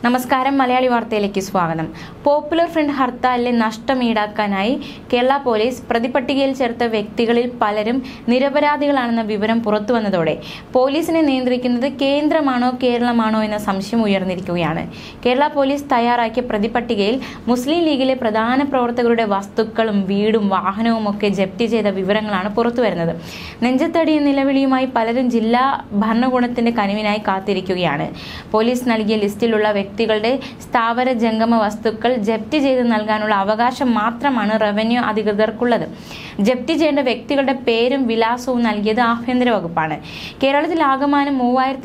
നമസ്കാരം മലയാളി വാർത്തയിലേക്ക് സ്വാഗതം. പോപ്പുലർ ഫ്രണ്ട് ഹർത്താലിലെ നഷ്ടം ഈടാക്കാനായി കേരള പോലീസ് പ്രതിപട്ടികയിൽ ചേർത്ത വ്യക്തികളിൽ പലരും നിരപരാധികളാണെന്ന വിവരം പുറത്തുവന്നതോടെ പോലീസിനെ നിയന്ത്രിക്കുന്നത് കേന്ദ്രമാണോ കേരളമാണോ എന്ന സംശയം ഉയർന്നിരിക്കുകയാണ്. കേരള പോലീസ് തയ്യാറാക്കിയ പ്രതിപട്ടികയിൽ മുസ്ലിം ലീഗിലെ പ്രധാന പ്രവർത്തകരുടെ വസ്തുക്കളും വീടും വാഹനവും ഒക്കെ ജപ്തി ചെയ്ത വിവരങ്ങളാണ് പുറത്തുവരുന്നത്. നെഞ്ചത്തടി നിലവിളിയുമായി പലരും ജില്ലാ ഭരണകൂടത്തിന്റെ കനിവിനായി കാത്തിരിക്കുകയാണ്. പോലീസ് നൽകിയ ലിസ്റ്റിലുള്ള വ്യക്തികളുടെ സ്ഥാവര ജംഗമ വസ്തുക്കൾ ജപ്തി ചെയ്ത് നൽകാനുള്ള അവകാശം മാത്രമാണ് റവന്യൂ അധികൃതർക്കുള്ളത്. ജപ്തി ചെയ്യേണ്ട വ്യക്തികളുടെ പേരും വിലാസവും നൽകിയത് ആഭ്യന്തര വകുപ്പാണ്. കേരളത്തിൽ ആകമാനം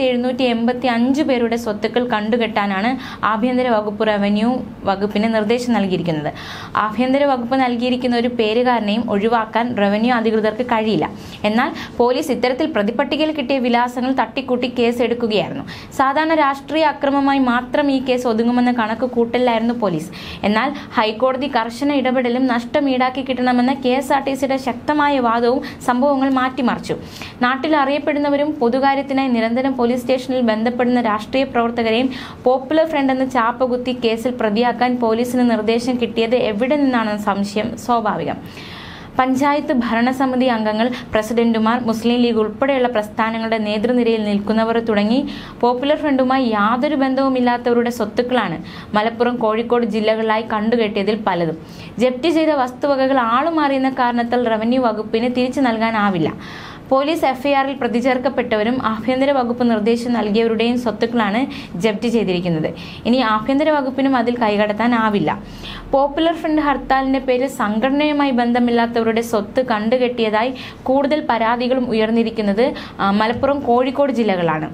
3785 പേരുടെ സ്വത്തുക്കൾ കണ്ടുകെട്ടാനാണ് ആഭ്യന്തര വകുപ്പ് റവന്യൂ വകുപ്പിന് നിർദ്ദേശം നൽകിയിരിക്കുന്നത്. ആഭ്യന്തര വകുപ്പ് നൽകിയിരിക്കുന്ന ഒരു പേരുകാരനെയും ഒഴിവാക്കാൻ റവന്യൂ അധികൃതർക്ക് കഴിയില്ല. എന്നാൽ പോലീസ് ഇത്തരത്തിൽ പ്രതിപട്ടികയിൽ കിട്ടിയ വിലാസങ്ങൾ തട്ടിക്കൂട്ടി കേസ് എടുക്കുകയായിരുന്നു. സാധാരണ രാഷ്ട്രീയ അക്രമമായി മാത്രം ഈ കേസ് ഒതുങ്ങുമെന്ന കണക്ക് കൂട്ടലായിരുന്നു പോലീസ്. എന്നാൽ ഹൈക്കോടതി കർശന ഇടപെടലും നഷ്ടം ഈടാക്കി കിട്ടണമെന്ന KSRTCയുടെ ശക്തമായ വാദവും സംഭവങ്ങൾ മാറ്റിമറിച്ചു. നാട്ടിൽ അറിയപ്പെടുന്നവരും പൊതുകാര്യത്തിനായി നിരന്തരം പോലീസ് സ്റ്റേഷനിൽ ബന്ധപ്പെടുന്ന രാഷ്ട്രീയ പ്രവർത്തകരെയും പോപ്പുലർ ഫ്രണ്ട് എന്ന് ചാപ്പകുത്തി കേസിൽ പ്രതിയാക്കാൻ പോലീസിന് നിർദ്ദേശം കിട്ടിയത് എവിടെ നിന്നാണെന്ന സംശയം സ്വാഭാവികം. പഞ്ചായത്ത് ഭരണസമിതി അംഗങ്ങൾ, പ്രസിഡന്റുമാർ, മുസ്ലിം ലീഗ് ഉൾപ്പെടെയുള്ള പ്രസ്ഥാനങ്ങളുടെ നേതൃനിരയിൽ നിൽക്കുന്നവർ തുടങ്ങി പോപ്പുലർ ഫ്രണ്ടുമായി യാതൊരു ബന്ധവുമില്ലാത്തവരുടെ സ്വത്തുക്കളാണ് മലപ്പുറം, കോഴിക്കോട് ജില്ലകളിലായി കണ്ടുകെട്ടിയതിൽ പലതും. ജപ്തി ചെയ്ത വസ്തുവകകൾ ആളുമാറിയെന്ന കാരണത്താൽ റവന്യൂ വകുപ്പിന് തിരിച്ചു നൽകാനാവില്ല. പോലീസ് FIRൽ പ്രതി ചേർക്കപ്പെട്ടവരും ആഭ്യന്തര വകുപ്പ് നിർദ്ദേശം നൽകിയവരുടെയും സ്വത്തുക്കളാണ് ജപ്തി ചെയ്തിരിക്കുന്നത്. ഇനി ആഭ്യന്തര വകുപ്പിനും അതിൽ കൈകടത്താനാവില്ല. പോപ്പുലർ ഫ്രണ്ട് ഹർത്താലിന്റെ പേരിൽ സംഘടനയുമായി ബന്ധമില്ലാത്തവരുടെ സ്വത്ത് കണ്ടുകെട്ടിയതായി കൂടുതൽ പരാതികളും ഉയർന്നിരിക്കുന്നത് മലപ്പുറം, കോഴിക്കോട് ജില്ലകളാണ്.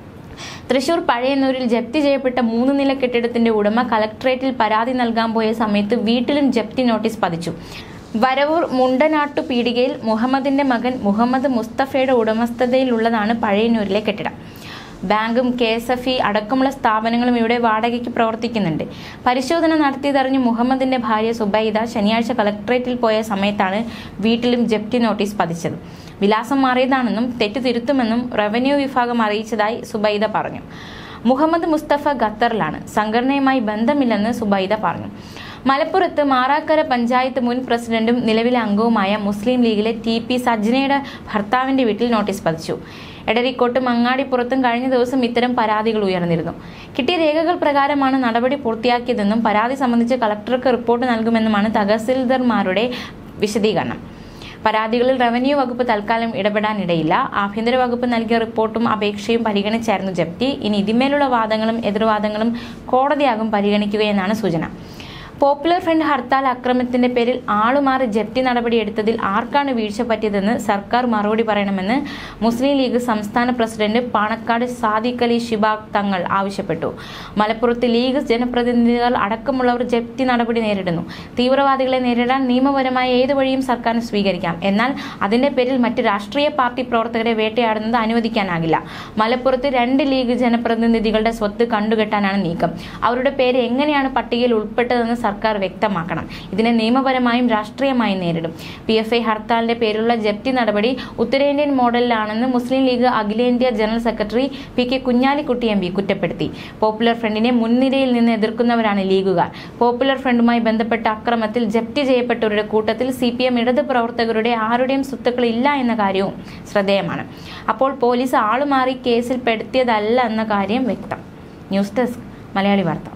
തൃശൂർ പഴയന്നൂരിൽ ജപ്തി ചെയ്യപ്പെട്ട 3 നില കെട്ടിടത്തിന്റെ ഉടമ കലക്ടറേറ്റിൽ പരാതി നൽകാൻ പോയ സമയത്ത് വീട്ടിലും ജപ്തി നോട്ടീസ് പതിച്ചു. വരവൂർ മുണ്ടനാട്ടു പീടികയിൽ മുഹമ്മദിന്റെ മകൻ മുഹമ്മദ് മുസ്തഫയുടെ ഉടമസ്ഥതയിലുള്ളതാണ് പഴയന്നൂരിലെ കെട്ടിടം. ബാങ്കും KSFE അടക്കമുള്ള സ്ഥാപനങ്ങളും ഇവിടെ വാടകയ്ക്ക് പ്രവർത്തിക്കുന്നുണ്ട്. പരിശോധന നടത്തിയതറിഞ്ഞ് മുഹമ്മദിന്റെ ഭാര്യ സുബൈദ ശനിയാഴ്ച കളക്ടറേറ്റിൽ പോയ സമയത്താണ് വീട്ടിലും ജപ്തി നോട്ടീസ് പതിച്ചത്. വിലാസം മാറിയതാണെന്നും തെറ്റ് തിരുത്തുമെന്നും റവന്യൂ വിഭാഗം അറിയിച്ചതായി സുബൈദ പറഞ്ഞു. മുഹമ്മദ് മുസ്തഫ ഖത്തറിലാണ്. സംഘടനയുമായി ബന്ധമില്ലെന്ന് സുബൈദ പറഞ്ഞു. മലപ്പുറത്ത് മാറാക്കര പഞ്ചായത്ത് മുൻ പ്രസിഡന്റും നിലവിലെ അംഗവുമായ മുസ്ലിം ലീഗിലെ TP സജ്നയുടെ ഭർത്താവിന്റെ വീട്ടിൽ നോട്ടീസ് പതിച്ചു. എടരിക്കോട്ടും അങ്ങാടിപ്പുറത്തും കഴിഞ്ഞ ദിവസം ഇത്തരം പരാതികൾ ഉയർന്നിരുന്നു. കിട്ടിയ രേഖകൾ പ്രകാരമാണ് നടപടി പൂർത്തിയാക്കിയതെന്നും പരാതി സംബന്ധിച്ച് കളക്ടർക്ക് റിപ്പോർട്ട് നൽകുമെന്നുമാണ് തഹസിൽദാർമാരുടെ വിശദീകരണം. പരാതികളിൽ റവന്യൂ വകുപ്പ് തൽക്കാലം ഇടപെടാനിടയില്ല. ആഭ്യന്തര വകുപ്പ് നൽകിയ റിപ്പോർട്ടും അപേക്ഷയും പരിഗണിച്ചായിരുന്നു ജപ്തി. ഇനി ഇതിന്മേലുള്ള വാദങ്ങളും എതിർവാദങ്ങളും കോടതിയാകും പരിഗണിക്കുകയെന്നാണ് സൂചന. പോപ്പുലർ ഫ്രണ്ട് ഹർത്താൽ അക്രമത്തിന്റെ പേരിൽ ആളുമാറി ജപ്തി നടപടിയെടുത്തതിൽ ആർക്കാണ് വീഴ്ച പറ്റിയതെന്ന് സർക്കാർ മറുപടി പറയണമെന്ന് മുസ്ലിം ലീഗ് സംസ്ഥാന പ്രസിഡന്റ് പാണക്കാട് സാദിഖ് അലി ശിഹാബ് തങ്ങൾ ആവശ്യപ്പെട്ടു. മലപ്പുറത്ത് ലീഗ് ജനപ്രതിനിധികൾ അടക്കമുള്ളവർ ജപ്തി നടപടി നേരിടുന്നു. തീവ്രവാദികളെ നേരിടാൻ നിയമപരമായ ഏത് വഴിയും സർക്കാരിന് സ്വീകരിക്കാം. എന്നാൽ അതിന്റെ പേരിൽ മറ്റ് രാഷ്ട്രീയ പാർട്ടി പ്രവർത്തകരെ വേട്ടയാടുന്നത് അനുവദിക്കാനാകില്ല. മലപ്പുറത്ത് 2 ലീഗ് ജനപ്രതിനിധികളുടെ സ്വത്ത് കണ്ടുകെട്ടാനാണ് നീക്കം. അവരുടെ പേര് എങ്ങനെയാണ് പട്ടികയിൽ ഉൾപ്പെട്ടതെന്ന് സർക്കാർ വ്യക്തമാക്കണം. ഇതിനെ നിയമപരമായും രാഷ്ട്രീയമായും നേരിടും. PFI ഹർത്താലിന്റെ പേരിലുള്ള ജപ്തി നടപടി ഉത്തരേന്ത്യൻ മോഡലിലാണെന്ന് മുസ്ലിം ലീഗ് അഖിലേന്ത്യാ general secretary PK Kunhalikutty MP കുറ്റപ്പെടുത്തി. പോപ്പുലർ ഫ്രണ്ടിനെ മുൻനിരയിൽ നിന്ന് എതിർക്കുന്നവരാണ് ലീഗുകാർ. പോപ്പുലർ ഫ്രണ്ടുമായി ബന്ധപ്പെട്ട അക്രമത്തിൽ ജപ്തി ചെയ്യപ്പെട്ടവരുടെ കൂട്ടത്തിൽ CPM ഇടത് പ്രവർത്തകരുടെ ആരുടെയും സ്വത്തുക്കൾ ഇല്ല എന്ന കാര്യവും ശ്രദ്ധേയമാണ്. അപ്പോൾ പോലീസ് ആളുമാറി കേസിൽ പെടുത്തിയതല്ല എന്ന കാര്യം വ്യക്തം. ന്യൂസ് ഡെസ്ക് മലയാളി വാർത്ത.